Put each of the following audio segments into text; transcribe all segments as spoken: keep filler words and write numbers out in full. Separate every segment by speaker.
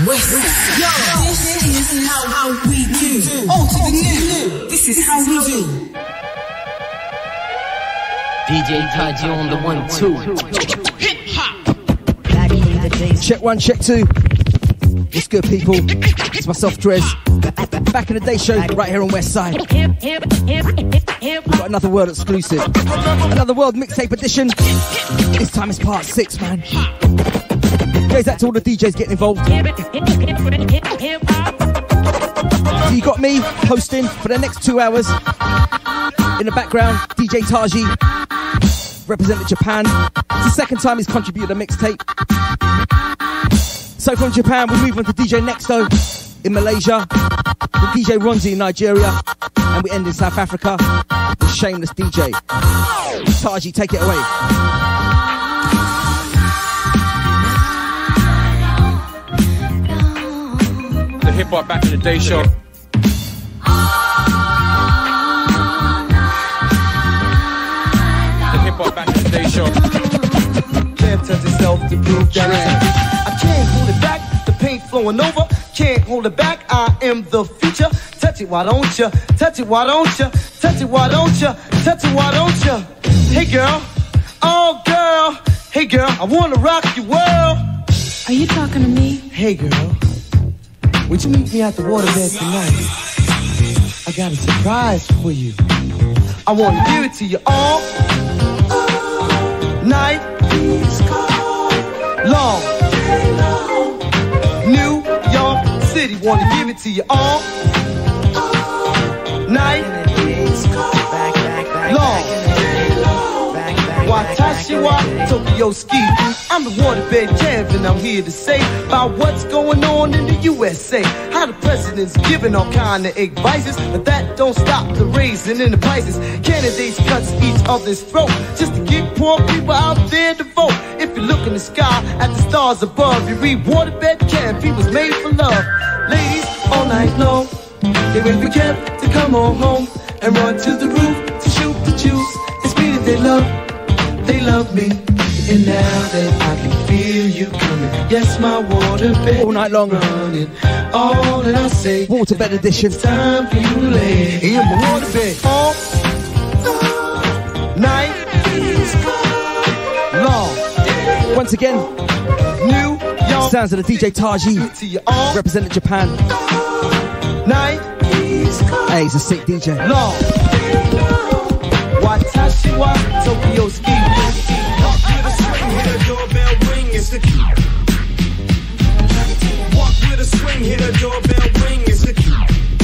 Speaker 1: West. Yo, this is how, how we do. Old to the new. This is how we do.
Speaker 2: D J Taji on the one two.
Speaker 1: Hip hop.
Speaker 3: Check one, check two. What's good, people? It's myself, Drez. Back in the day show, right here on West Side. We've got another world exclusive. Another world mixtape edition. This time it's part six, man. Goes out to all the D Js getting involved. So you got me hosting for the next two hours. In the background, D J Taji, represented Japan. It's the second time he's contributed a mixtape. So from Japan, we move on to D J Nexto in Malaysia, with D J Ronzi in Nigeria, and we end in South Africa with Shameless D J. Taji, take it away.
Speaker 4: The hip hop back in the day show. The hip hop back in the day show.
Speaker 5: Can't touch yourself to prove that I can't hold it back. The paint flowing over. Can't hold it back. I am the future. Touch it, why don't you? Touch it, why don't you? Touch it, why don't you? Touch it, why don't you? Hey girl, oh girl, hey girl, I wanna rock your world.
Speaker 6: Are you talking to me?
Speaker 5: Hey girl, would you meet me at the waterbed tonight? I got a surprise for you. I wanna give it to you all night long. New York City, wanna give it to you all night long. Watashi wa Tokyo Ski. I'm the waterbed champion. I'm here to say about what's going on in the U S A. How the president's giving all kind of advices, but that don't stop the raising in the prices. Candidates cuts each other's throat just to get poor people out there to vote. If you look in the sky at the stars above, you read waterbed champion was made for love. Ladies all night long, they wait for Kev to come on home and run to the roof to shoot the juice. It's me that they love. They love me, and now that I can feel you coming, yes, my waterbed
Speaker 3: all night long,
Speaker 5: running. All that I say,
Speaker 3: waterbed edition.
Speaker 5: It's time for you to lay in my waterbed all night long.
Speaker 3: Once again,
Speaker 5: New York
Speaker 3: sounds of the D J Taji, representing Japan.
Speaker 5: Night,
Speaker 3: hey, he's a sick D J.
Speaker 5: Long. Watashi wa Tokyo Ski.
Speaker 7: Walk with a swing, hit a doorbell ring, it's the key. Walk with a swing, hit a doorbell ring, it's the key.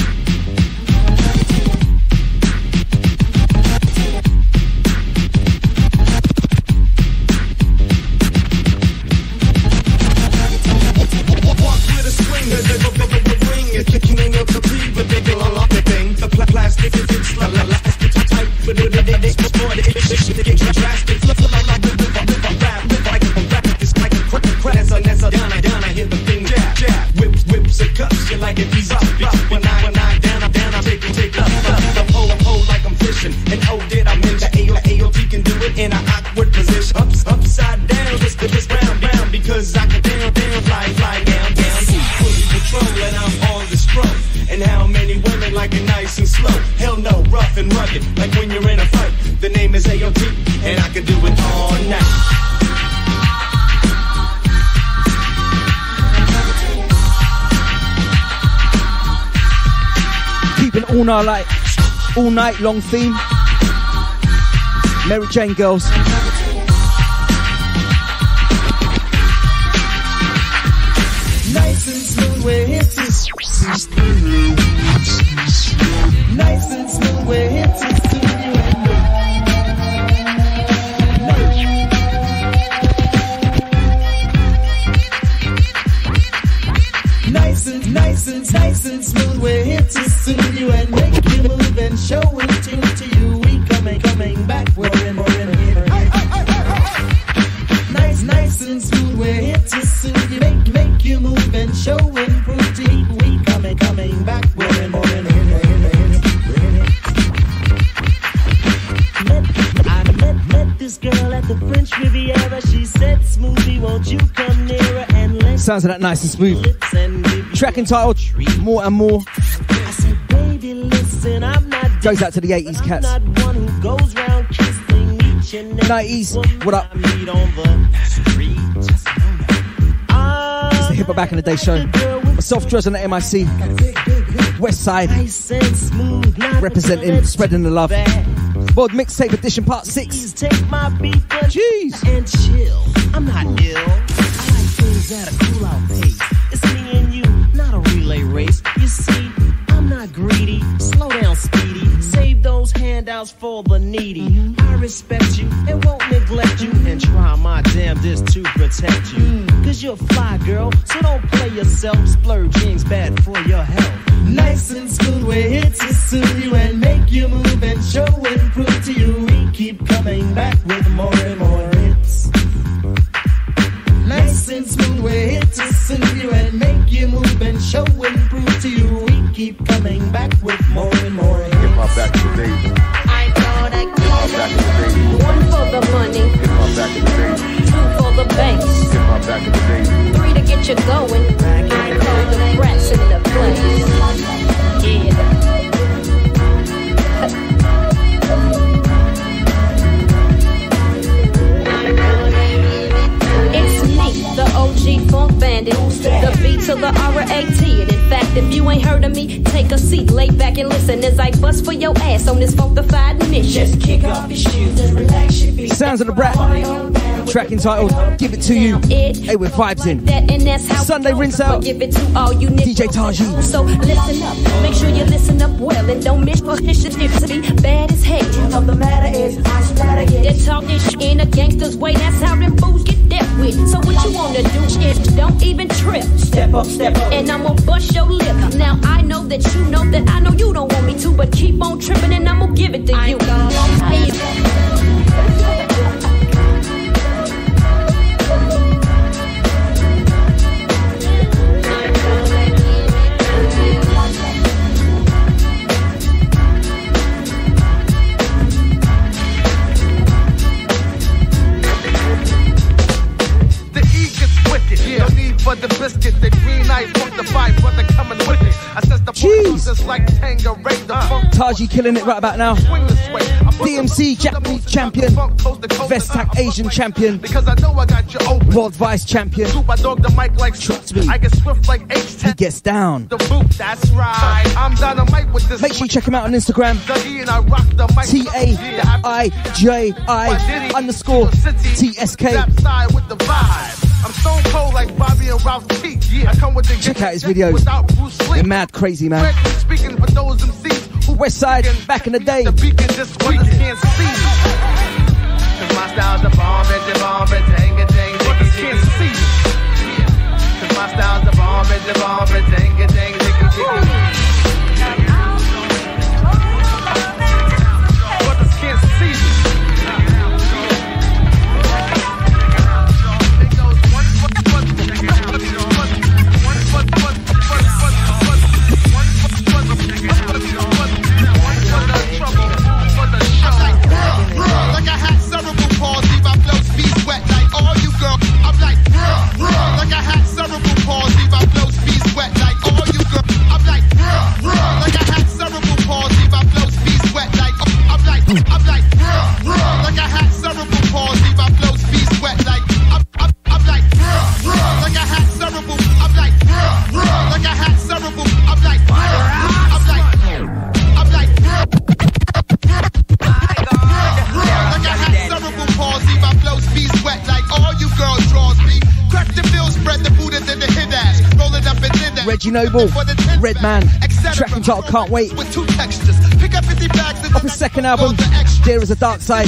Speaker 7: Walk with a swing, hit a doorbell ring, it's the king of the beat, but they don't love the thing. The plastic is it's la la la. But it is more the issue to get drastic. Look like a river, river, rap, river, like a rap. It's like a crack, crack. As a, as a, down, I, down, I hit the thing, jab, jab. Whips, whips, and cups, you like it, ease up, up. When I, when I, down, I'm down, I take it, take up, up. I'm pole, I'm pole like I'm fishing. And oh, did I mean that A O T can do it in an awkward position. Ups, upside down, just to this round, round. Because I can down, down, fly, fly, down, down. Fully control, and I'm on the stroke. And how many women like it nice and slow? Hell no, rough and rugged, like when you're in a fight. The name is A O T, and I can do it all night.
Speaker 3: Keeping all night, like, all night long theme. Mary Jane girls.
Speaker 5: Nice and smooth, we're here to Nice and smooth, we're here to soothe you and me. Nice and, nice and, nice and smooth, we're here to soothe you and make you move and show it to, to you. We coming, coming back, we're in, we're in here. Nice, nice and smooth, we're here to soothe you, make, make you move and show and prove to you. We coming, coming back, we're in, we're in here.
Speaker 8: This girl at the French Riviera, she said, Smoothie, won't you come nearer and let's
Speaker 3: Sounds of that nice and smooth. Track entitled More and More. Goes out to the eighties cats. nineties, what up? It's the Hip Hop Back in the Day show. Myself, Drez on the M I C. West Side. Representing, spreading the love. World Mixtape Edition Part six. Jeez.
Speaker 8: And chill. I'm not ill. I like things at a cool out pace. It's me and you, not a relay race. You see, I'm not greedy. Slow down, Speedy. Save those handouts for the needy. Mm-hmm. I respect you and won't neglect you. And try my damnedest to protect you. Mm. Cause you're a fly girl, so don't play yourself. Splurging's bad for your health. Nice and smooth where hits to soothe you and make you move and show and prove to you. We keep coming back with more and more hits. Nice and smooth where hits to soothe you and make you move and show and prove to you. We keep coming back with more and more hits.
Speaker 9: Hip hop back in the day.
Speaker 10: I know that.
Speaker 9: Hip hop back in the day.
Speaker 10: One for the money.
Speaker 9: Hip hop back in the day.
Speaker 10: Two for the banks.
Speaker 9: Hip hop back in the day.
Speaker 10: Three to get you going. I know the rats in the place. Yeah. It's me, the O G Funk Bandit. The B to the R A T. And in fact, if you ain't heard of me, take a seat, lay back and listen as I bust for your ass on this funkified mission. Just kick off your shoes and relax your feet.
Speaker 3: Sounds of the Brat. Track entitled Give It To You. Hey, with vibes in. Sunday rinse out.
Speaker 10: Give it to all you
Speaker 3: D J Taji.
Speaker 10: So listen up. Make sure you listen up well and don't miss for this shit to be bad as hell. Of the matter is, I splatter it. They're talking shit in a gangster's way. That's how them fools get dealt with. So what you wanna do is don't even trip. Step up, step up. And I'm gonna bust your lip. Now I know that you know that I know you don't want me to, but keep on tripping and I'm gonna give it to you.
Speaker 7: For the biscuit, the green eye from the five, brother coming with it. I says the just like Tangeray, the funk.
Speaker 3: Taji killing it right about now. D M C Japanese champion, Vestac Asian champion,
Speaker 7: because I know I got you open.
Speaker 3: World Vice champion.
Speaker 7: Super dog the mic like
Speaker 3: Trust me.
Speaker 7: I get swift like H ten.
Speaker 3: He gets down.
Speaker 7: The boot, that's right. I'm dynamite with this.
Speaker 3: Make sure you check him out on Instagram.
Speaker 7: Dougie and I rock the mic.
Speaker 3: T A I J I underscore T S K.
Speaker 7: With the vibe. I'm stone cold like Bobby and Ralph T. Yeah, I come with the
Speaker 3: check out his videos. They're mad crazy, man.
Speaker 7: Speaking for those M Cs who
Speaker 3: West Side, back in the day.
Speaker 7: The beacon just can't see. Cause my style's a bomb, it's a bomb, it's a hang a dang, niggas can't see. Cause my style's a bomb, it's a bomb, it's a hang a dang, niggas can't see. Brothers can't see.
Speaker 3: Reggie Noble, Redman, track entitled Can't Wait. Off his second album, There Is a Dark Side.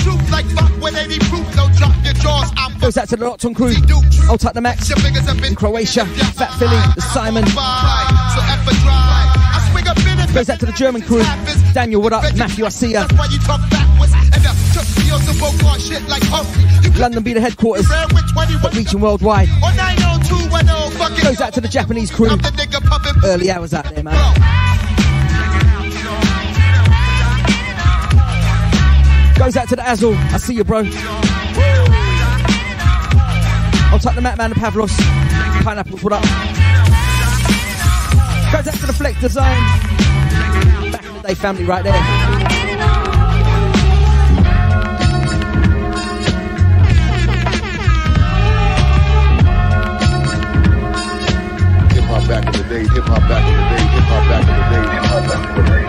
Speaker 3: Goes out to the Lockton crew, I'll Tuck the Max, in Croatia, Fat Philly, the Simon. Goes out to the German crew, Daniel, what up, Matthew, I see ya. London be the headquarters, but reaching worldwide. Goes out to the Japanese crew. Early hours out there, man. Goes out to the Azul. I see you, bro. I'll take the Matt Man and Pavlos. Pineapples, what up? Goes out to the Flex Design. Back in the day family right there.
Speaker 9: Hip hop back in the day, hip hop back in the day, hip hop back in the day, hip hop back in the day.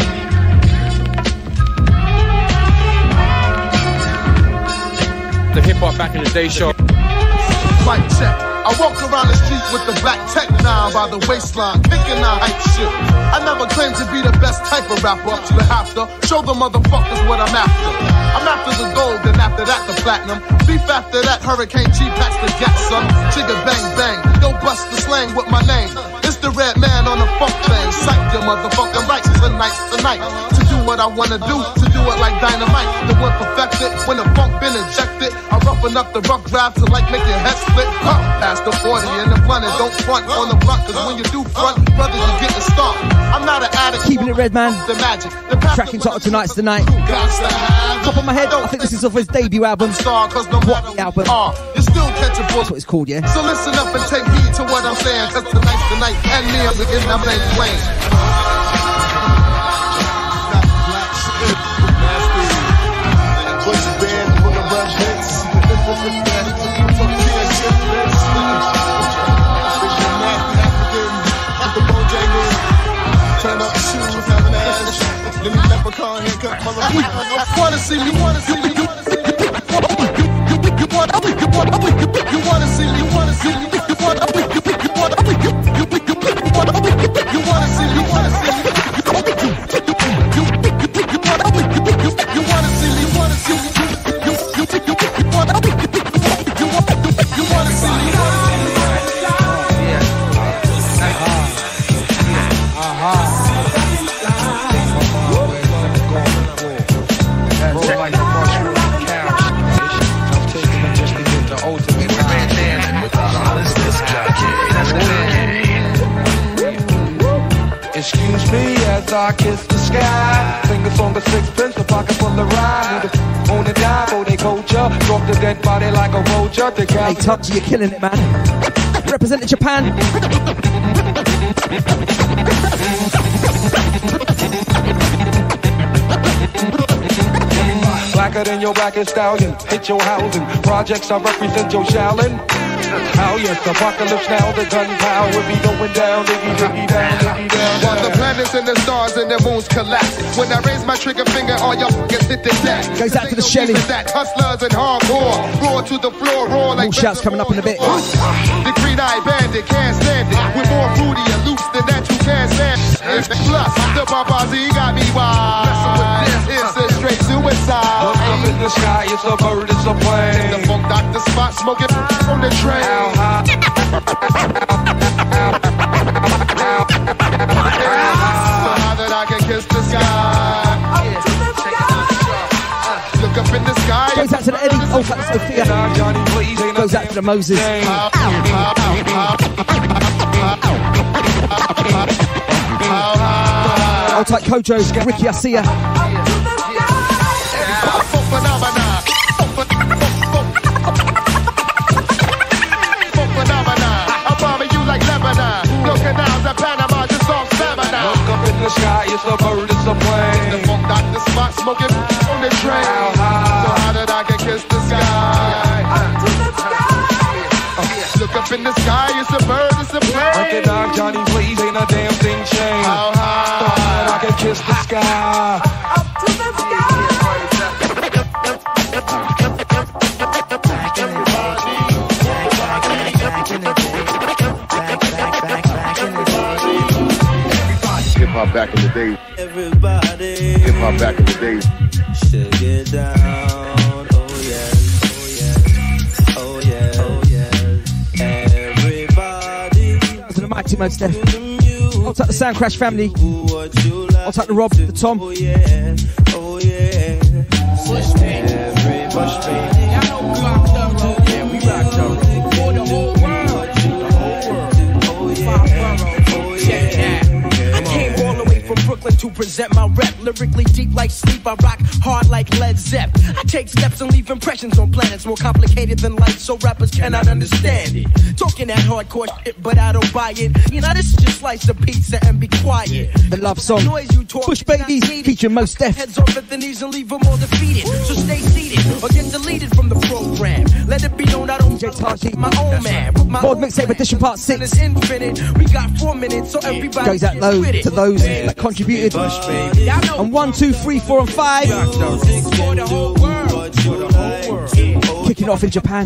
Speaker 4: The hip hop back in the day show.
Speaker 11: Mic check. I walk around the street with the black tech nine by the waistline, kicking out hype shit. I never claimed to be the best type of rapper, but have to show the motherfuckers what I'm after. I'm after the gold, then after that the platinum. Beef after that, Hurricane G packs the gat, son. Chigga bang bang, yo bust the slang with my name. It's the red man on the funk thing. Sight your motherfucking rights tonight, tonight. To do what I wanna do, to do it like dynamite. The one perfected, when the funk been injected. I roughen up the rough draft to like make your head split. Huh, past the forty and the blunt and don't front on the blunt. Cause when you do front, brothers, you get the start. I'm not an addict.
Speaker 3: Keeping it red, man.
Speaker 11: The magic. The
Speaker 3: Tracking title tonight's the night. Top of my head, I think this is off his debut album.
Speaker 11: Star, cause no
Speaker 3: what the album?
Speaker 11: Are, you still catchable.
Speaker 3: That's what it's called, yeah.
Speaker 11: So listen up and take heed to what I'm saying. Cause tonight's the night and me I'm in the main plane.
Speaker 7: What's band full of rough hits? Turn up the shoes, have an ass. Let me leprechaun haircut, motherfucker.
Speaker 11: Wanna see me, wanna see me, you wanna see me. You wanna, you wanna, you wanna see me, you wanna see me. You wanna, you wanna, you wanna, you wanna see me, you wanna see me. You wanna see me, you wanna see me. You wanna, you wanna see me.
Speaker 7: Excuse me as I kiss the sky. Fingers on the sixpence, a pocket full of rhyme. On the dive, oh they culture. Drop the dead body like a vulture.
Speaker 3: Hey, Touchy, you're killing it, man. Representing Japan.
Speaker 7: Blacker than your blackest stallion. Hit your housing. Projects I represent your Shaolin. How yes, apocalypse now, the gunpowder be going down, diggy, diggy, down, diggy, down.
Speaker 11: While the planets and the stars and the moons collapse. When I raise my trigger finger, all y'all f***ers hit the deck.
Speaker 3: Goes out to the Shelly.
Speaker 11: That hustlers and hardcore. Roar to the floor, roar like...
Speaker 3: More shouts coming up in a bit.
Speaker 11: The green-eyed bandit can't stand it. We're more fruity and loose than that you can't stand it. Plus, the Papazi got me wild. It's a straight suicide.
Speaker 7: Look up in the sky, it's a bird, it's a plane.
Speaker 11: The funk doctor spot smoking from the train.
Speaker 7: How high?
Speaker 11: So high that I can kiss the sky. Look up in the sky.
Speaker 3: Goes out to the Eddie. Oh, out to Sophia. Goes out to the Moses. I'll take Kojo. Ricky, I see ya.
Speaker 7: The sky is a bird, it's a plane.
Speaker 11: The funk doctor spot smoking on the train.
Speaker 7: How high?
Speaker 11: So high that I can kiss the sky. Look up in the sky, it's a bird, it's a plane.
Speaker 7: Recognize Johnny, please, ain't a damn thing changed.
Speaker 11: How high?
Speaker 7: So high that I can kiss the sky.
Speaker 11: Up to the sky.
Speaker 9: Hip hop back in the days.
Speaker 12: Everybody.
Speaker 9: Hip hop back in the days.
Speaker 12: Should get down. Oh yes. Oh yes. Oh yes. Oh yes. Everybody.
Speaker 3: To the Mighty Modes there. I'll take the Sound Crash family. I'll take the Rob, the Tom.
Speaker 12: Oh yeah. Oh yeah. Push me. Everybody. Push me. I know Glock Thorough. Yeah, we rock Thorough. For the whole world. The whole world. Oh yeah. Oh yeah.
Speaker 13: I came all the way from Brooklyn to present my rep. Lyrically deep
Speaker 8: deep like sleep. I rock hard like Led Zepp. I take steps and leave impressions on planets more complicated than life, so rappers cannot understand it. Talking that hardcore shit, but I don't buy it. You know, this is just slice of pizza and be quiet.
Speaker 3: The love song, Bush Babies, featuring Mos Def.
Speaker 8: Heads off at the knees and leave them all defeated. So stay seated or get deleted from the program. Let it be known I don't get my own man.
Speaker 3: Board Mixtape Edition Part six.
Speaker 8: It's infinite. We got four minutes, so everybody
Speaker 3: goes out low to those that contributed. And one, two, three, four, and five. Kicking off in Japan.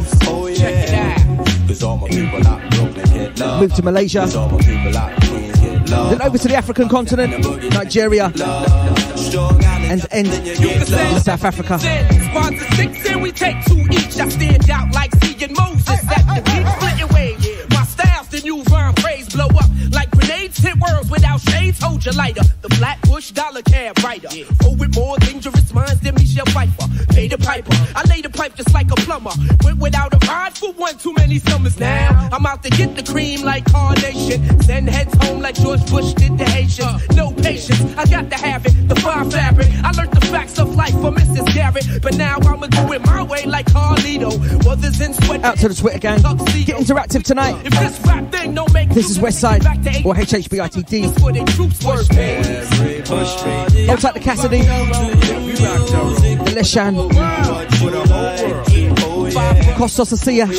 Speaker 3: Moved to Malaysia. Then over to the African continent, Nigeria, and end in South Africa.
Speaker 13: Sponsor six and we take two each. I stand out like seeing Moses at the beach, splitting waves. My style's the new rhyme phrase, blow up like grenades, hit words without shades. Hold your lighter, the Flatbush dollar cab writer. Oh, with more dangerous minds than Michelle Pfeiffer. Pay the piper, I lay the pipe just like a plumber. Went without a ride for one too many summers now. I'm out to get the cream like Carnation. Send heads home like George Bush did the Haitians. No patience, I got to have it, the fine fabric. I learned the facts of life from Missus Garrett, but now I'ma do it my way like Carlito. Others in sweat.
Speaker 3: Out to the Twitter gang, get interactive tonight.
Speaker 13: If this rap thing don't make
Speaker 3: this is Westside or H H B I T D. Hold tight to Cassidy, the Leshan, Kostos Asia.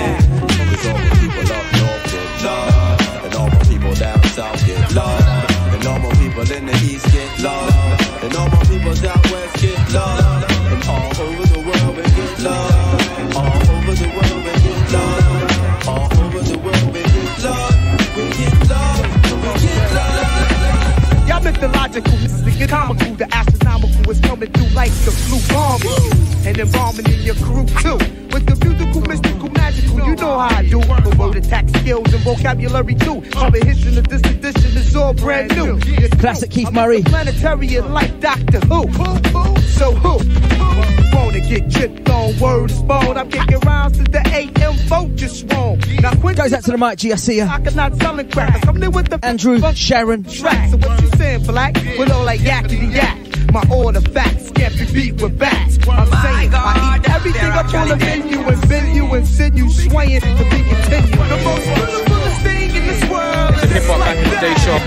Speaker 12: Down south get love, and all my people in the east get love, and all my people down west get love, and all over the world we get love, all over the world we get love, all over the world we get love, we get love, we get love.
Speaker 5: Y'all mythological, the comical, the astronomical is coming through like the flu bomb, and embalming in your crew too. With the musical, mystical, magical, you know how I do. But word attack skills and vocabulary too. Comprehension of this edition is all brand new.
Speaker 3: Classic Keith Murray.
Speaker 5: Planetarian like Doctor Who. So who? Wanna get tripped on word is bone. I'm kicking rounds to the A M vote just wrong. Now quick
Speaker 3: goes out to the mic, G. I see ya.
Speaker 5: I cannot selling crack. I'm there with the
Speaker 3: Andrew, Sharon.
Speaker 5: Track. So what you saying, black? With all like yakety yak. My order facts can't be beat with bats. I'm saying I eat everything up on the menu and bend you and send you swaying to be continued. The most beautiful thing in this world is
Speaker 4: the hip hop back in the day shop.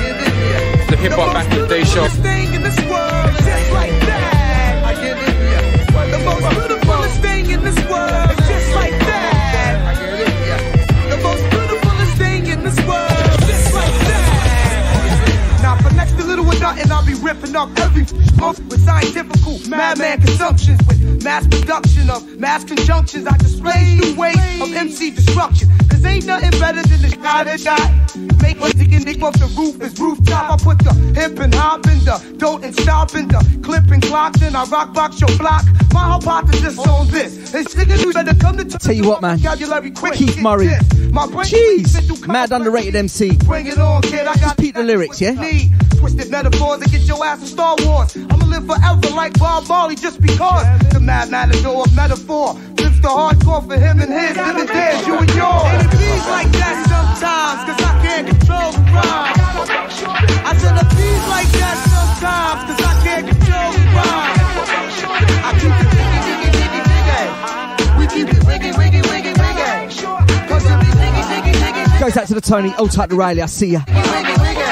Speaker 4: The hip hop back in the day shop.
Speaker 5: Thing in this world, just like that. I get it. The most beautiful thing in this world is just like that. I get it. The most beautiful thing in this world, just like that. Now for next to little or nothing, I'll be ripping up every month with scientifical madman consumptions, with mass production of mass conjunctions. I display new ways of M C destruction. Cause ain't nothing better than the guy that got make one digging dick off the roof is rooftop. I put the hip and hop in the don't and stop in the clip and clocks and I rock box your block. My hypothesis on this is niggas you better come to
Speaker 3: tell you what, man. Keith Murray. Jeez, mad underrated M C.
Speaker 5: Bring it on, kid. I got
Speaker 3: Repeat the lyrics, yeah?
Speaker 5: Twisted metaphors and get your ass in Star Wars. I'ma live forever like Bob Marley just because the mad matador of metaphor flips the hardcore for him and his, then it is you and yours. And it beats like that sometimes, cause I can't control the rhyme. I said it beats like that sometimes, cause I can't control the rhyme. I keep it diggy, diggy, diggy, diggy. We keep it wiggy, wiggy, wiggy, wiggy. Cause it be diggy, diggy, diggy.
Speaker 3: Goes out to the Tony, old type to Riley, I see ya.
Speaker 5: Wiggy, wiggy.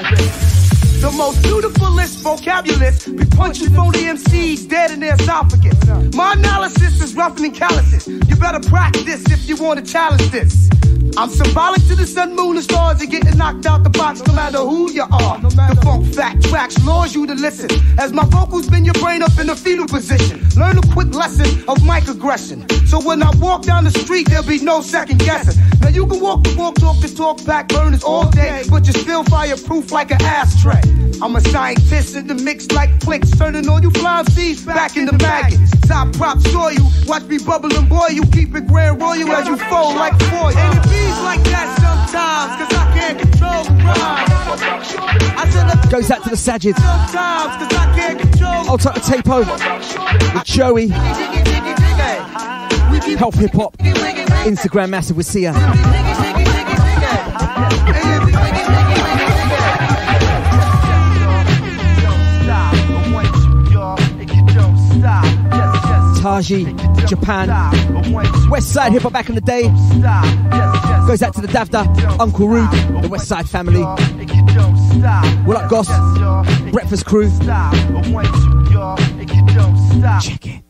Speaker 5: The most beautifulest vocabulist be punching phony M Cs dead in their esophagus. My analysis is rougher than calluses. You better practice if you want to challenge this. I'm symbolic to the sun, moon, and stars and getting knocked out the box no matter who you are. The funk fact tracks lures you to listen as my vocals bend your brain up in a fetal position. Learn a quick lesson of microaggression. So when I walk down the street, there'll be no second guessing. Now you can walk the walk, talk the talk, back burners all day, but you're still fireproof like an ashtray. I'm a scientist in the mix like clicks, turning all you flying seeds back into maggots. Top prop soil you, watch me bubble and boil you, keep it grand royal as you fold like foil. And it beats like that sometimes, cause I can't control the rhyme. I said it
Speaker 3: goes out to the Sajids.
Speaker 5: Sometimes, cause I can't control.
Speaker 3: I'll take the Tapo with Joey. Help Hip Hop. Instagram massive with Sia. Maji, Japan. West Side hip hop back in the day. Goes out to the Davda, Uncle Rude, the West Side family. What up, Goss? Breakfast crew. Check it.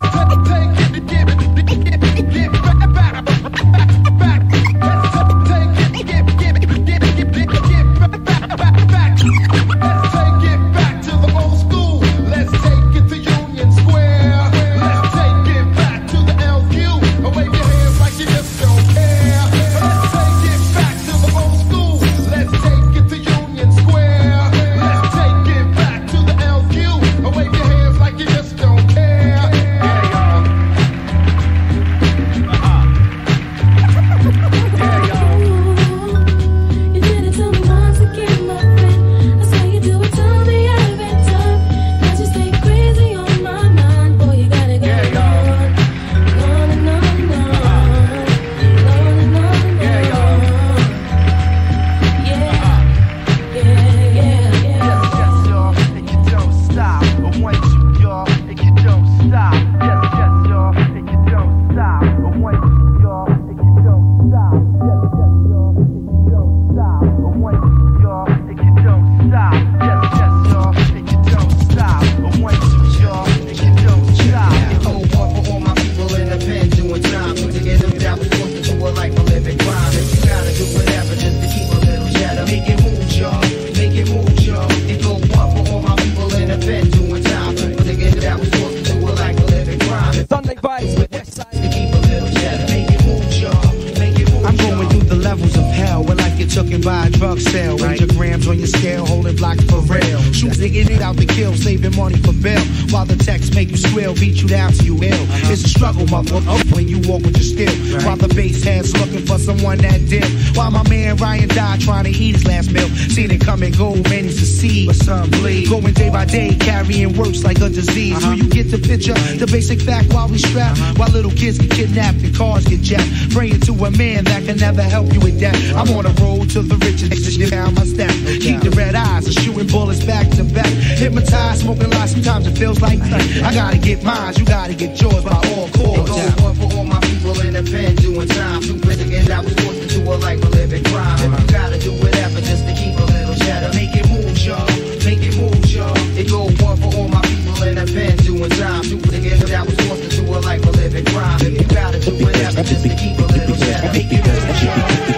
Speaker 14: The basic fact while we strap, uh-huh. While little kids get kidnapped and cars get jacked. Praying to a man that can never help you with that. I'm on a road to the riches, down my stack. Keep the red eyes, and shooting bullets back to back. Hypnotized, smoking lots, sometimes it feels like I gotta get mine, you gotta get yours by all cords.
Speaker 15: One for all my people in the pen doing time. Too busy and I was forced into a life of living crime. If you gotta do whatever just to keep a little cheddar. Make it move, y'all, make it move, y'all. It go one for all my people in the pen doing time. Too busy and I was forced into a life of living crime. If you gotta do whatever just to keep a little cheddar. Make it move, y'all.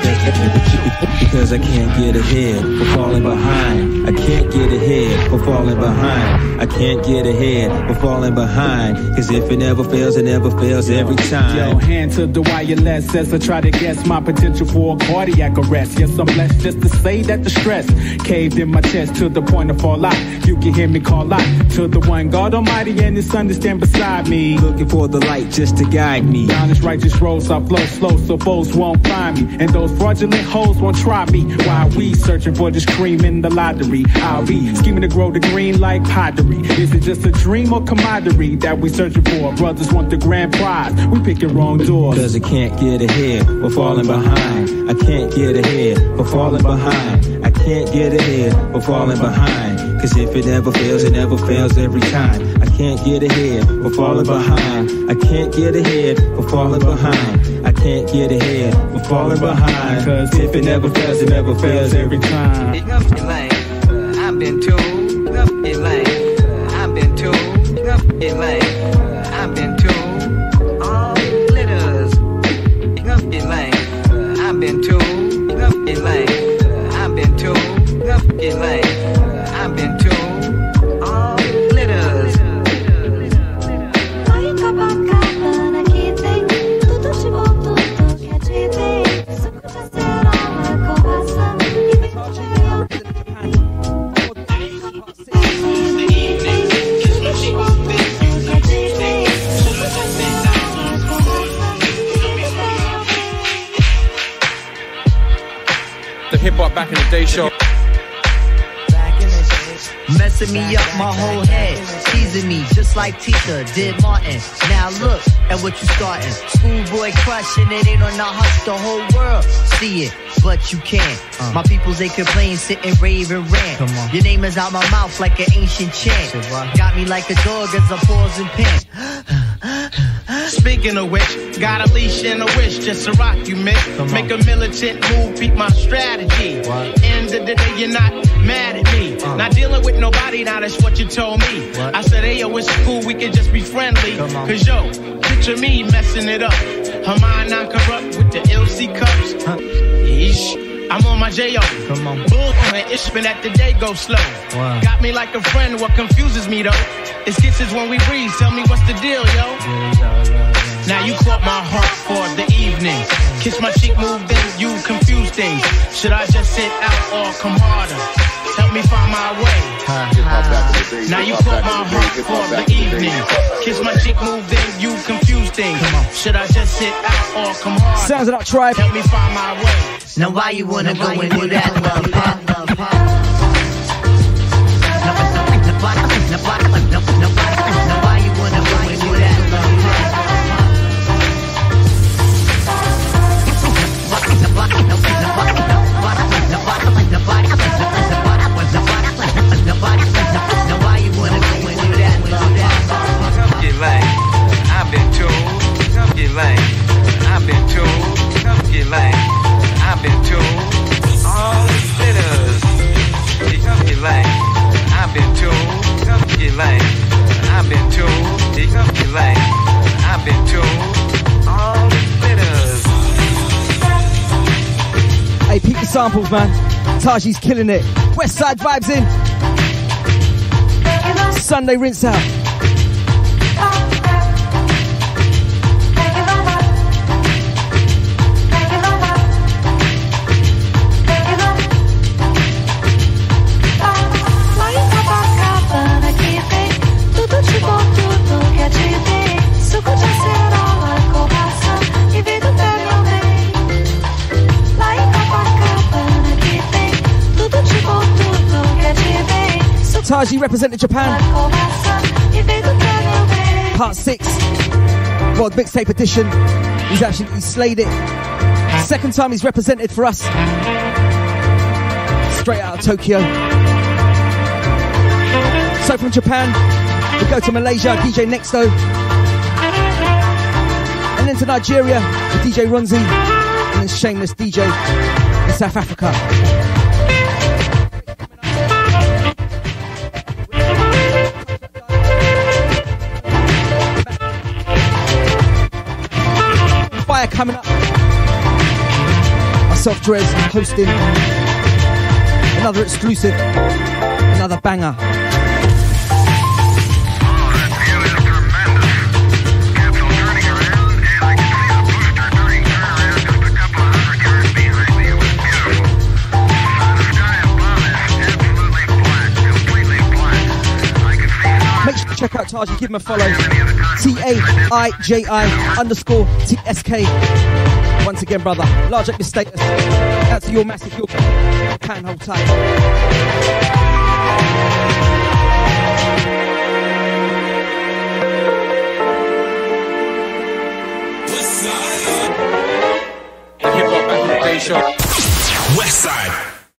Speaker 16: Because I can't get ahead for falling behind. I can't get ahead for falling behind. I can't get ahead for falling behind. Cause if it never fails, it never fails every time.
Speaker 17: Yo, hand to the wireless as I try to guess my potential for a cardiac arrest. Yes, I'm blessed just to say that the stress caved in my chest to the point of fall out. You can hear me call out to the one God Almighty and His Son to stand beside me.
Speaker 16: Looking for the light just to guide me.
Speaker 17: Down this righteous road, I flow slow so foes won't find me. And those fraudulent hoes won't try me. While we searching for this cream in the lottery, I'll be scheming to grow the green like pottery. Is it just a dream or camaraderie that we searching for? Brothers want the grand prize, we picking wrong doors.
Speaker 16: Cause I can't get ahead for falling behind. I can't get ahead for falling behind. I can't get ahead for falling behind. Cause if it never fails, it never fails every time. I can't get ahead for falling behind. I can't get ahead for falling behind. I can't get ahead for falling behind. Cause if it never fails, it never fails every time.
Speaker 15: I've been told, it like, I've been told, it like, I've been told, all glitters, it like, I've been told, it like, I've been told, it like, I've been told, all glitters.
Speaker 4: The hip hop back in the day show.
Speaker 18: Messing me up my whole head, teasing me just like Tita did Martin. Now look at what you starting. Schoolboy crushing it ain't on the hush, the whole world see it, but you can't. Uh. My peoples they complain, sit and rave and rant. Your name is out my mouth like an ancient chant. Got me like a dog as I pause and pant.
Speaker 19: Speaking of which, got a leash and a wish just to rock you, miss. Make a militant move, peep my strategy. What? End of the day, you're not mad at me. Uh. Not dealing with nobody, now that's what you told me. What? I said, hey, yo, it's cool, we can just be friendly. Cause yo, picture me messing it up. Her mind not corrupt with the L C cups. Huh? Yeesh. I'm on my J O. Come on. Bull on the ish, been at the day go slow. Wow. Got me like a friend, what confuses me though? It's kisses when we breathe, tell me what's the deal, yo? Yeah, yeah, yeah, yeah. Now you caught my heart for the evening. Kiss my cheek, move, then you confuse things. Should I just sit out or come harder? Help me find my way. Now you caught my heart for the evening. Kiss my cheek, move, then you confuse things. Should I just sit out or come harder?
Speaker 3: Sounds of that tribe.
Speaker 19: Help me find my way.
Speaker 18: Now why you wanna go and do that love pop? Now why you wanna go and do that love pop? Now why you wanna go and do that love?
Speaker 15: Get lame, I've been told. Get lame, I've been told. Get lame, I've been told. All the spitters. Get lame, I've been told. Get lame, I've been told. Get lame, I've been told. All the spitters.
Speaker 3: Hey, peep the samples, man. Taji's killing it. West Side vibes in. Sunday rinse out. Taji represented Japan. Part six, World Mixtape Edition. He's actually he slayed it. Second time he's represented for us. Straight out of Tokyo. So from Japan, we go to Malaysia, D J Nexto. And then to Nigeria, with D J Ronzi. And then Shameless D J in South Africa. Fire coming up. Myself, Drez, hosting another exclusive, another banger. Make sure to check out Taji, give him a follow. T A I J I underscore T S K. Once again, brother, large up your status. That's your massive, your can hold tight.
Speaker 4: Hip hop back in the day show.
Speaker 20: West Side.